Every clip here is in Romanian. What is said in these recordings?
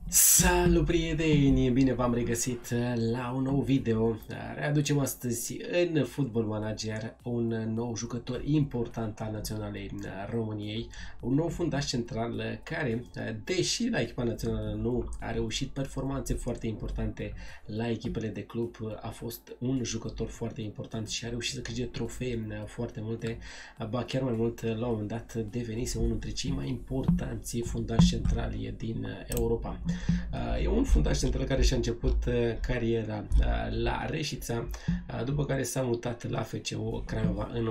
Salut prieteni, bine v-am regăsit la un nou video. Readucem astăzi în Football Manager un nou jucător important al Naționalei României, un nou fundaș central care, deși la echipa națională nu a reușit performanțe foarte importante la echipele de club, a fost un jucător foarte important și a reușit să câștige trofee foarte multe, ba chiar mai mult, la un moment dat devenise unul dintre cei mai importanți fundași centrali din Europa. E un fundaș central care și-a început cariera la Reșița, după care s-a mutat la FCU Craiova în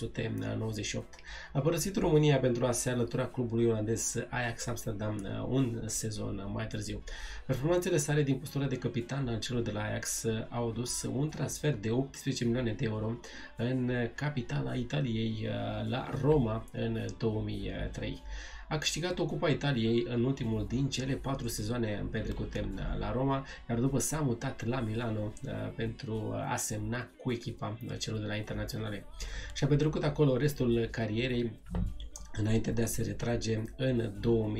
1998. A părăsit România pentru a se alătura clubului olandez Ajax Amsterdam un sezon mai târziu. Performanțele sale din postura de capitan al celor de la Ajax au adus un transfer de 18 milioane de euro în capitala Italiei la Roma în 2003. A câștigat o Cupa Italiei în ultimul din cele 4 sezoane petrecute la Roma, iar după s-a mutat la Milano pentru a semna cu echipa celor de la Internaționale. Și a petrecut acolo restul carierei înainte de a se retrage în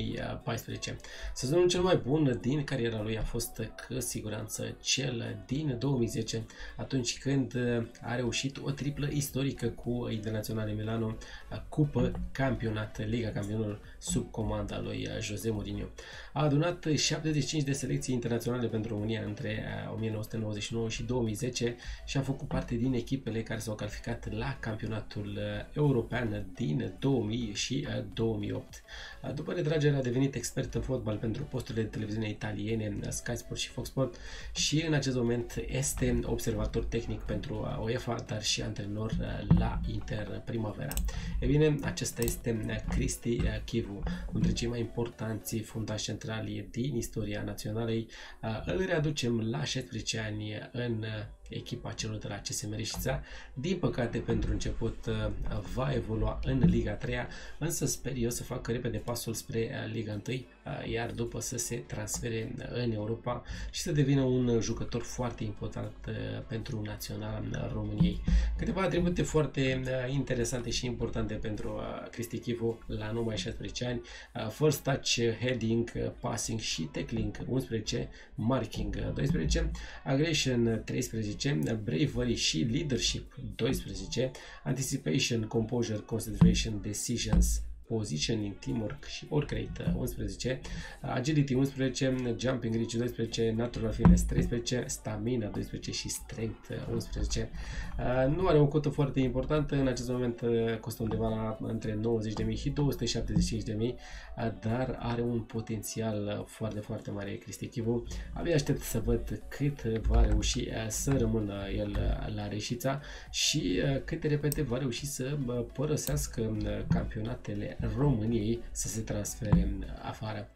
2014. Sezonul cel mai bun din cariera lui a fost cu siguranță cel din 2010, atunci când a reușit o triplă istorică cu Internazionale Milano, Cupă, Campionat, Liga Campionilor sub comanda lui José Mourinho. A adunat 75 de selecții internaționale pentru România între 1999 și 2010 și a făcut parte din echipele care s-au calificat la campionatul european din 2000 și 2008. După retragerea a devenit expert în fotbal pentru posturile de televiziune italiene Sky Sport și Fox Sport și în acest moment este observator tehnic pentru UEFA, dar și antrenor la Inter Primavera. E bine, acesta este Cristi Chivu, unul dintre cei mai importanți fundași centrali din istoria naționalei. Îl readucem la 16 ani în echipa celor de la CSM Reșița. Din păcate, pentru început va evolua în Liga 3, însă sper eu să facă repede pasul spre Liga 1, iar după să se transfere în Europa și să devină un jucător foarte important pentru naționala României. Câteva atribute foarte interesante și importante pentru Cristi Chivu la numai 16 ani: first touch, heading, passing și tackling 11, marking 12, aggression 13, bravery și leadership 12, anticipation, composure, concentration, decisions, positioning, teamwork și work rate 11, agility 11, jumping reach 12, natural fitness 13, stamina 12 și strength 11. Nu are o cotă foarte importantă, în acest moment costă undeva la între 90.000 și 275.000, dar are un potențial foarte mare Cristi Chivu. Abia aștept să văd cât va reuși să rămână el la Reșița și cât de repede va reuși să părăsească campionatele României, să se transfere afară.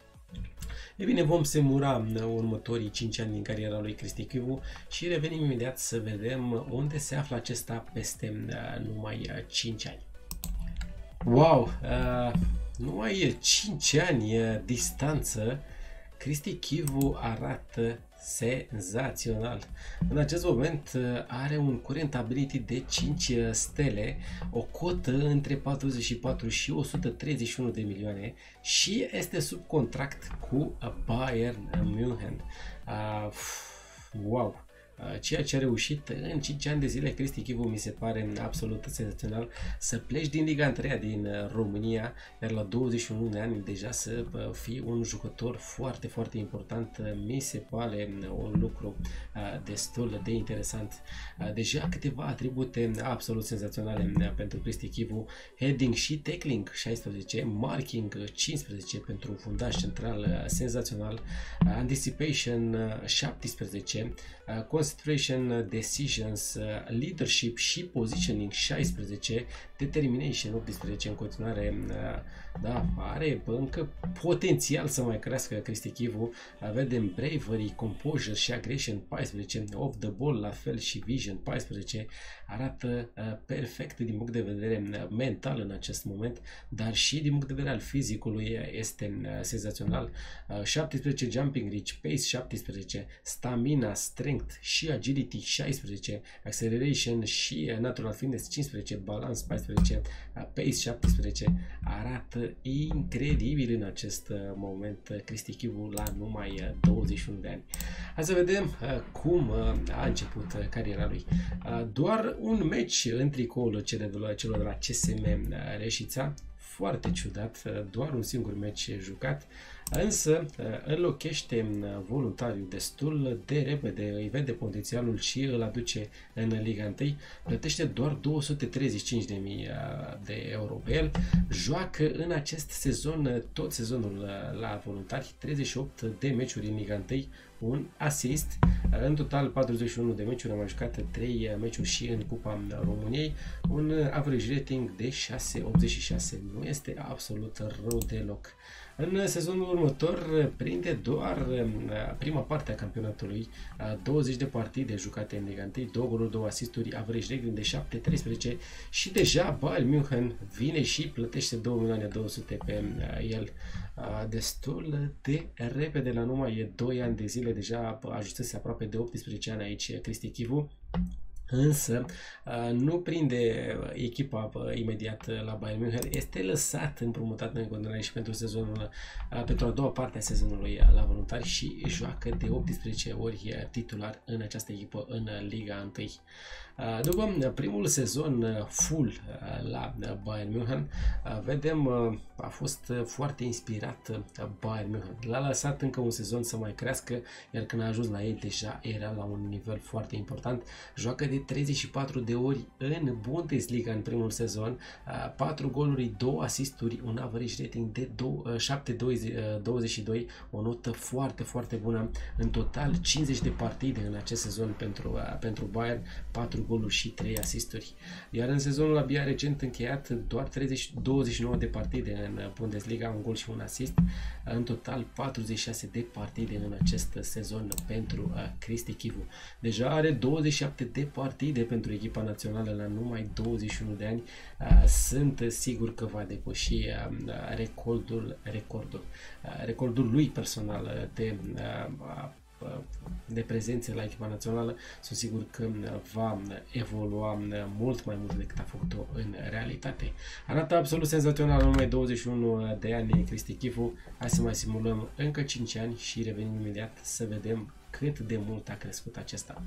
E bine, vom semura următorii 5 ani din cariera lui Cristi Chivu și revenim imediat să vedem unde se află acesta peste numai 5 ani. Wow! Numai 5 ani distanță, Cristi Chivu arată senzațional. În acest moment are un current ability de 5 stele, o cotă între 44 și 131 de milioane și este sub contract cu Bayern München. Wow! Ceea ce a reușit în 5 ani de zile Cristi Chivu mi se pare absolut senzațional. Să pleci din Liga 3 din România, iar la 21 de ani deja să fii un jucător foarte important, mi se pare un lucru destul de interesant. Deja câteva atribute absolut senzaționale pentru Cristi Chivu: heading și tackling 16, marking 15 pentru un fundaș central senzațional, anticipation 17, concentration, decisions, leadership și positioning 16, determination 18. În continuare, da, are încă potențial să mai crească Cristi Chivu. Vedem bravery, composure și aggression 14, off the ball la fel și vision 14. Arată perfect din punct de vedere mental în acest moment, dar și din punct de vedere al fizicului este senzațional. 17 jumping reach, pace 17, stamina, strength și Agility 16, Acceleration și Natural Fitness 15, Balance 14, Pace 17. Arată incredibil în acest moment Cristi Chivu la numai 21 de ani. Hai să vedem cum a început cariera lui. Doar un meci în tricoul celor de la CSM Reșița, foarte ciudat, doar un singur meci jucat, însă înlochește voluntariul destul de repede, îi vede potențialul și îl aduce în Liga 1, plătește doar 235.000 de euro pe el, joacă în acest sezon, tot sezonul la voluntari, 38 de meciuri în Liga 1, un asist, în total 41 de meciuri, am mai jucat 3 meciuri și în Cupa României, un average rating de 6,86, nu este absolut rău deloc. În sezonul următor prinde doar prima parte a campionatului, 20 de partide jucate în Liga 1, 2 goluri, 2 asisturi, average rating de 7,13 și deja Bayern München vine și plătește 2.200.000 pe el. Destul de repede, la numai 2 ani de zile, deja ajunsese aproape de 18 ani aici Cristi Chivu. Însă nu prinde echipa imediat la Bayern München, este lăsat împrumutat în continuare și pentru sezonul, pentru a doua parte a sezonului la voluntari și joacă de 18 ori titular în această echipă în Liga 1. După primul sezon full la Bayern München, vedem a fost foarte inspirat Bayern München. L-a lăsat încă un sezon să mai crească, iar când a ajuns la ei deja era la un nivel foarte important. Joacă de 34 de ori în Bundesliga în primul sezon, 4 goluri, 2 asisturi, un average rating de 7,22, o notă foarte, foarte bună. În total 50 de partide în acest sezon pentru Bayern, 4 goluri și 3 asisturi. Iar în sezonul abia recent încheiat, doar 29 de partide în Bundesliga, un gol și un asist. În total 46 de partide în acest sezon pentru Cristi Chivu. Deja are 27 de partide pentru echipa națională la numai 21 de ani. Sunt sigur că va depăși recordul lui personal de prezențe la echipa națională. Sunt sigur că va evolua mult mai mult decât a făcut-o în realitate. Arată absolut senzațional la numai 21 de ani Cristi Chivu. Hai să mai simulăm încă 5 ani și revenim imediat să vedem cât de mult a crescut acesta.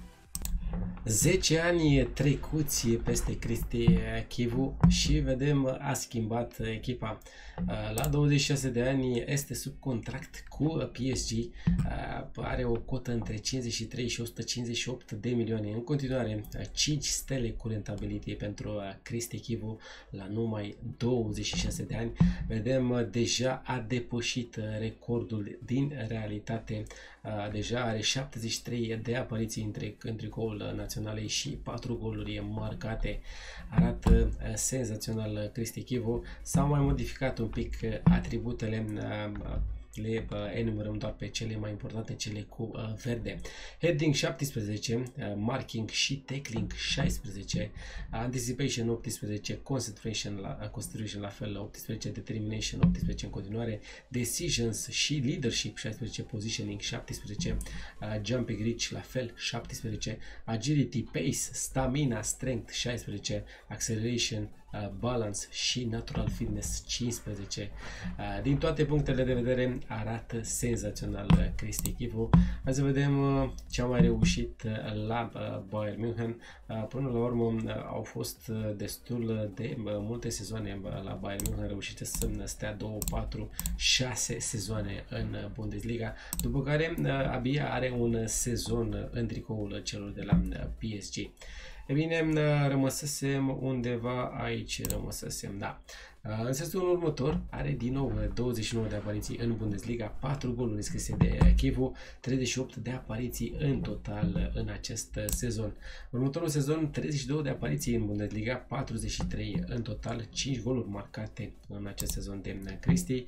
10 ani trecuți peste Cristi Chivu și vedem a schimbat echipa. La 26 de ani este sub contract cu PSG, are o cotă între 53 și 158 de milioane. În continuare 5 stele cu rentabilitate pentru Cristi Chivu la numai 26 de ani. Vedem deja a depășit recordul din realitate, deja are 73 de apariții în tricoul naționalei și 4 goluri marcate. Arată senzațional Cristi Chivu. S-au mai modificat un pic atributele, le enumerăm doar pe cele mai importante, cele cu verde. Heading 17, marking și tackling 16, anticipation 18, concentration la fel 18, determination 18 în continuare, decisions și leadership 16, positioning 17, jumping reach la fel 17, agility, pace, stamina, strength 16, acceleration, balance și natural fitness 15. Din toate punctele de vedere arată senzațional Cristi Chivu. Hai să vedem ce a mai reușit la Bayern München. Până la urmă au fost destul de multe sezoane la Bayern München, reușite să stea 2, 4, 6 sezoane în Bundesliga, după care abia are un sezon în tricoul celor de la PSG. E bine, rămăsesem undeva aici, da. În sezonul următor are din nou 29 de apariții în Bundesliga, 4 goluri scrise de Chivu, 38 de apariții în total în acest sezon. Următorul sezon 32 de apariții în Bundesliga, 43 în total, 5 goluri marcate în acest sezon de Cristi,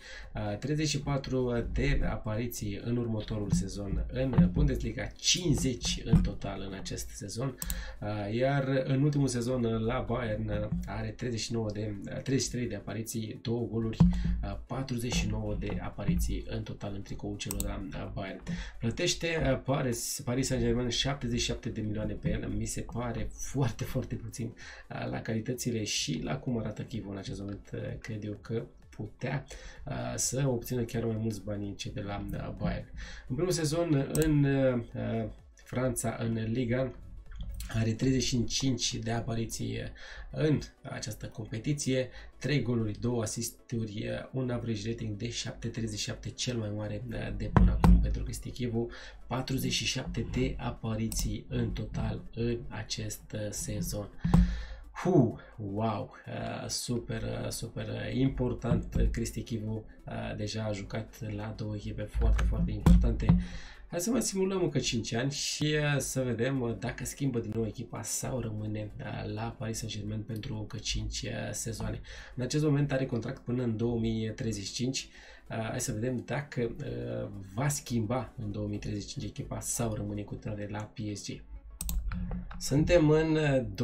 34 de apariții în următorul sezon în Bundesliga, 50 în total în acest sezon, iar în ultimul sezon la Bayern are 33 de apariții apariții, 2 goluri, 49 de apariții în total în tricoul celor de la Bayern. Plătește Paris Saint-Germain 77 de milioane pe el, mi se pare foarte, foarte puțin la calitățile și la cum arată Chivu în acest moment. Cred eu că putea să obțină chiar mai mulți bani cei de la Bayern. În primul sezon în Franța, în Liga, are 35 de apariții în această competiție, 3 goluri, 2 asisturi, un average rating de 7,37, cel mai mare de până acum pentru Cristi Chivu, 47 de apariții în total în acest sezon. Wow, super important. Cristi Chivu deja a jucat la 2 echipe foarte, foarte importante. Hai să mai simulăm încă 5 ani și să vedem dacă schimbă din nou echipa sau rămâne la Paris Saint-Germain pentru încă 5 sezoane. În acest moment are contract până în 2035. Hai să vedem dacă va schimba în 2035 echipa sau rămâne cu continuare la PSG. Suntem în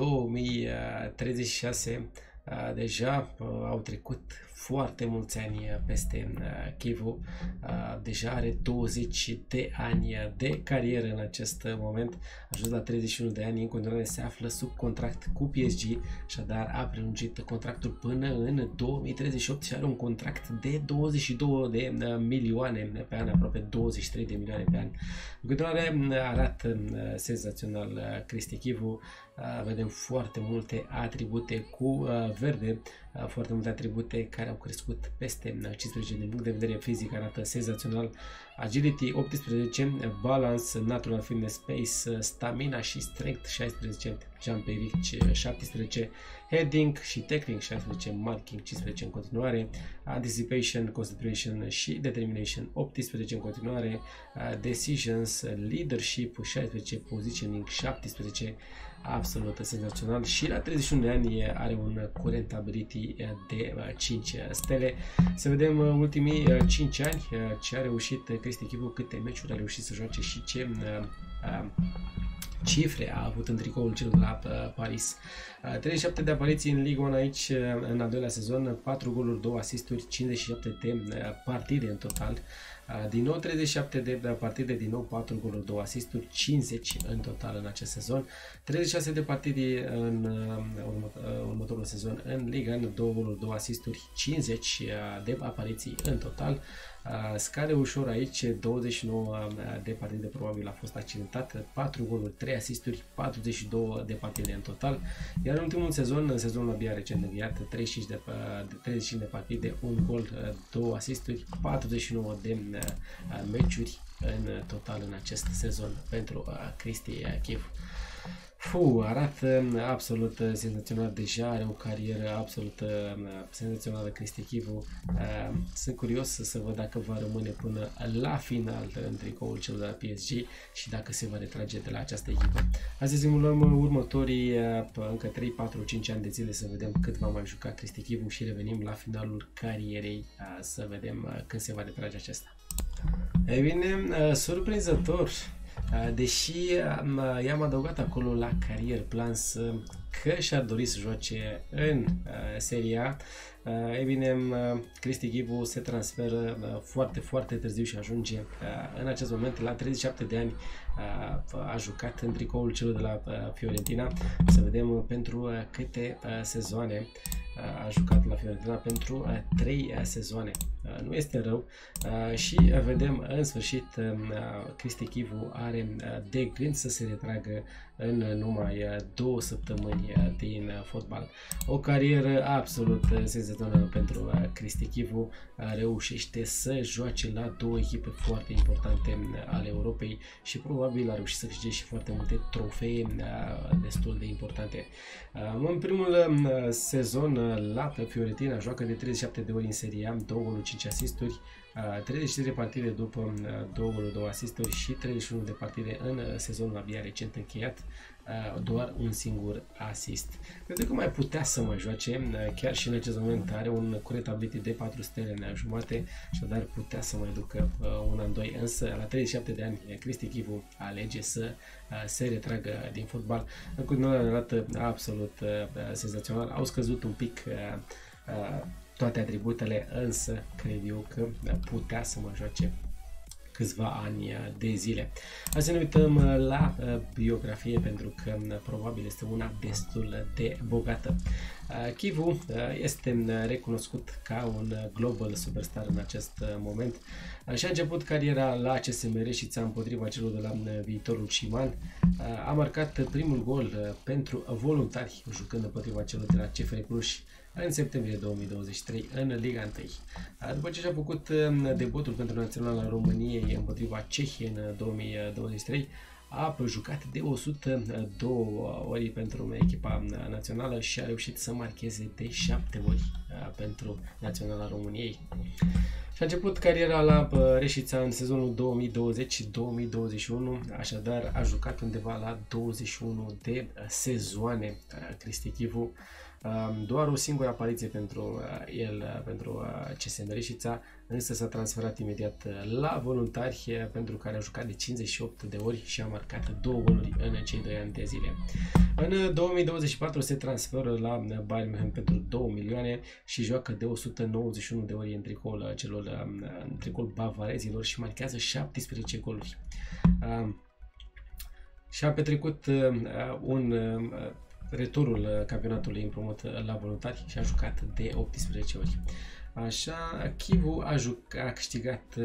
2036, deja au trecut foarte mulți ani peste Chivu, deja are 20 de ani de carieră în acest moment, a ajuns la 31 de ani, în continuare se află sub contract cu PSG, așadar a prelungit contractul până în 2038 și are un contract de 22 de milioane pe an, aproape 23 de milioane pe an. În continuare arată senzațional Cristi Chivu, vedem foarte multe atribute cu verde, foarte multe atribute care au crescut peste 15 din punct de vedere fizic, arată senzațional. Agility 18, balance, natural fitness, pace, stamina și strength 16, jumping 17, heading și tackling 16, marking 15 în continuare, anticipation, concentration și determination 18 în continuare, decisions, leadership 16, positioning 17, absolut senzațional și la 31 de ani are un current ability de 5 stele. Să vedem ultimii 5 ani ce a reușit Cristi Chivu, câte meciuri a reușit să joace și ce cifre a avut în tricoul celor de la Paris. 37 de apariții în Ligue 1 aici în al doilea sezon, 4 goluri, 2 asisturi, 57 de partide în total. Din nou 37 de partide, din nou 4 goluri, 2 asisturi, 50 în total în acest sezon. 36 de partide în următorul sezon în Liga, 2 goluri, 2 asisturi, 50 de apariții în total. Scade ușor aici, 29 de partide probabil a fost accidentat, 4 goluri, 3 asisturi, 42 de partide în total. Iar în ultimul sezon, în sezonul abia recent încheiat, 35 de partide, 1 gol, 2 asisturi, 49 de meciuri în total în acest sezon pentru Cristi Chivu. Arată absolut senzațional, deja are o carieră absolut senzațională Cristi Chivu. Sunt curios să văd dacă va rămâne până la final în tricoul celor de la PSG și dacă se va retrage de la această echipă. Hai să simulăm următorii încă 3, 4, 5 ani de zile să vedem cât va mai juca Cristi Chivu și revenim la finalul carierei să vedem când se va retrage acesta. Ei bine, surprinzător, deși i-am adăugat acolo la Career Plans că și-ar dori să joace în Serie A, ei bine, Cristi Chivu se transferă foarte, foarte târziu și ajunge în acest moment la 37 de ani. A jucat în tricoul celor de la Fiorentina. Să vedem pentru câte sezoane a jucat la Fiorentina, pentru 3 sezoane. Nu este rău și vedem în sfârșit Cristi Chivu are de gând să se retragă în numai 2 săptămâni din fotbal. O carieră absolut senzațională pentru Cristi Chivu, reușește să joace la 2 echipe foarte importante ale Europei și probabil a reușit să câștige și foarte multe trofee destul de importante. În primul sezon la Fiorentina joacă de 37 de ori în Serie A, 2 goluri, 5 asisturi, 33 de partide după 2 goluri, 2 asisturi și 31 de partide în sezonul abia recent încheiat, doar un singur asist. Cred că mai putea să mai joace, chiar și în acest moment are un curent ability de 4 stele în jumate, așadar putea să mai ducă un an, 2, însă la 37 de ani Cristi Chivu alege să se retragă din fotbal. În continuare arată absolut senzațional, au scăzut un pic toate atributele, însă cred eu că putea să mă joace câțiva ani de zile. Hai să ne uităm la biografie, pentru că probabil este una destul de bogată. Chivu este recunoscut ca un global superstar în acest moment și a început cariera la CSM Reșița împotriva celor de la viitorul Ciman. A marcat primul gol pentru voluntari jucând împotriva celor de la CFR Cluj în septembrie 2023 în Liga 1. După ce și-a făcut debutul pentru Naționala României împotriva Cehiei în 2023, a jucat de 102 ori pentru echipa națională și a reușit să marcheze de 7 ori pentru Naționala României. Și a început cariera la Reșița în sezonul 2020-2021, așadar a jucat undeva la 21 de sezoane Cristi Chivu. Doar o singură apariție pentru el, pentru CSM Reșița, însă s-a transferat imediat la voluntari, pentru care a jucat de 58 de ori și a marcat 2 goluri în cei 2 ani de zile. În 2024 se transferă la Bayern München pentru 2 milioane și joacă de 191 de ori în tricoul bavarezilor și marchează 17 goluri. Și a petrecut returul campionatului împrumut la voluntari și a jucat de 18 ori. Așa, Chivu a câștigat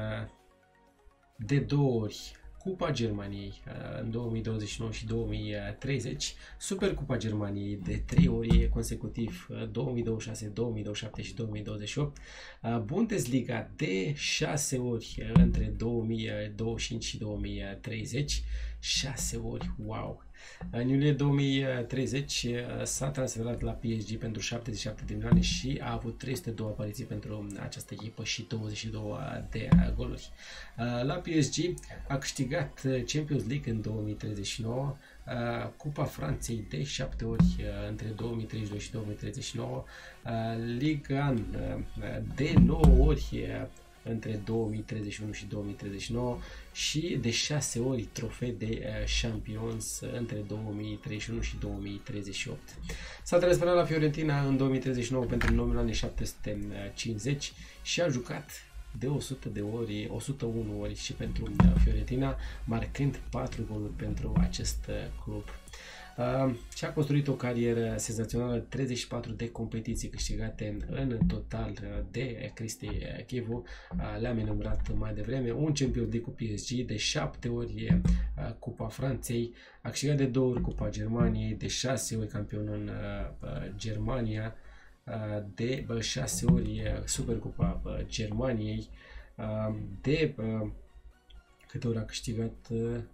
de 2 ori Cupa Germaniei în 2029 și 2030, Supercupa Germaniei de 3 ori consecutiv 2026, 2027 și 2028, Bundesliga de 6 ori între 2025 și 2030, 6 ori, wow! În iulie 2030 s-a transferat la PSG pentru 77 de milioane și a avut 302 apariții pentru această echipă și 22 de goluri. La PSG a câștigat Champions League în 2039, Cupa Franței de 7 ori între 2032 și 2039, Liga 1 de 9 ori între 2031 și 2039 și de 6 ori trofee de Champions între 2031 și 2038. S-a transferat la Fiorentina în 2039 pentru 9.750 și a jucat de 100 de ori, 101 ori și pentru Fiorentina, marcând 4 goluri pentru acest club. Și a construit o carieră senzațională, 34 de competiții câștigate în total de Cristi Chivu, le-am enumerat mai devreme, un Champions League cu PSG, de 7 ori Cupa Franței, a câștigat de 2 ori Cupa Germaniei, de 6 ori campion în Germania, de 6 ori Supercupa Germaniei, de câte ori a câștigat?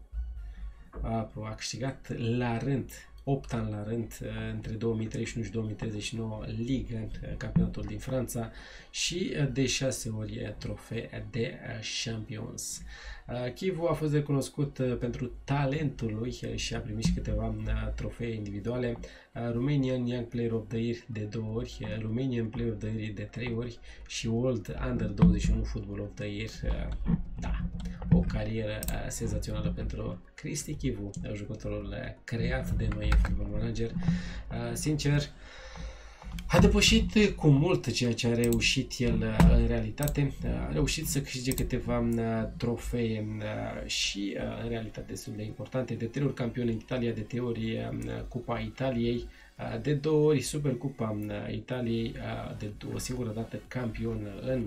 A câștigat la rând, 8 ani la rând, între 2031 și 2039, Liga, campionatul din Franța și de 6 ori trofee de Champions. Chivu a fost recunoscut pentru talentul lui și a primit și câteva trofee individuale, Romanian Young Player of the Year de 2 ori, Romanian Player of the Year de 3 ori și World Under 21 Football of the Year. Da, o carieră senzațională pentru Cristi Chivu, jucătorul creat de noi Football Manager. Sincer, a depășit cu mult ceea ce a reușit el în realitate, a reușit să câștige câteva trofee și în realitate destul de importante, de 3 ori campion în Italia, de 3 ori Cupa Italiei, de 2 ori Supercupa Italiei, de o singură dată campion în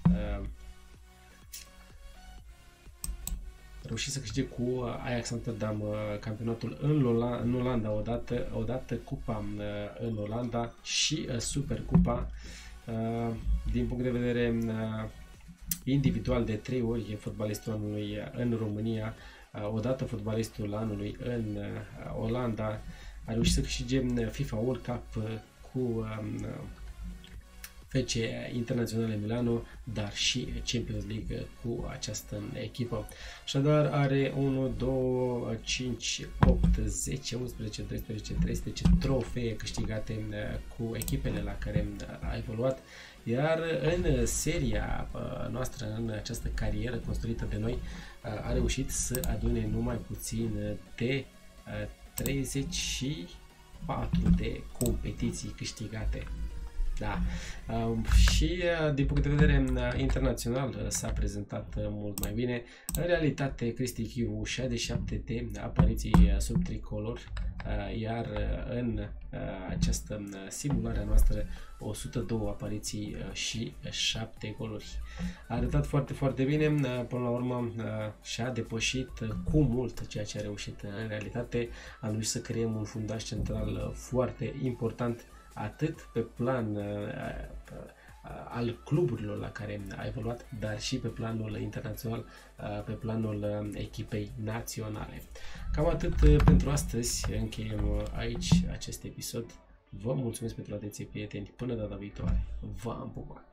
reușit să câștige cu Ajax Amsterdam campionatul în Olanda odată Cupa în Olanda și Supercupa. Din punct de vedere individual, de 3 ori fotbalistul anului în România, odată fotbalistul anului în Olanda, a reușit să câștige FIFA World Cup cu FC Internaționale Milano, dar și Champions League cu această echipă. Așadar are 1, 2, 5, 8, 10, 11, 12, 13 trofee câștigate cu echipele la care a evoluat, iar în seria noastră, în această carieră construită de noi, a reușit să adune numai puțin de 34 de competiții câștigate. Da. Și din punct de vedere internațional s-a prezentat mult mai bine. În realitate, Cristi Chiu 67 de apariții sub tricolor, iar în această simulare a noastră 102 apariții și 7 goluri. A arătat foarte, foarte bine. Până la urmă și-a depășit cu mult ceea ce a reușit în realitate. A reușit să creăm un fundaș central foarte important, atât pe plan al cluburilor la care a evoluat, dar și pe planul internațional, pe planul echipei naționale. Cam atât pentru astăzi. Încheiem aici acest episod. Vă mulțumesc pentru atenție, prieteni. Până data viitoare. V-am pupat!